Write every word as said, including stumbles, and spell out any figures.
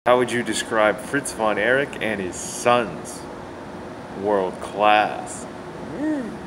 How would you describe Fritz Von Erich and his sons? World class. Mm.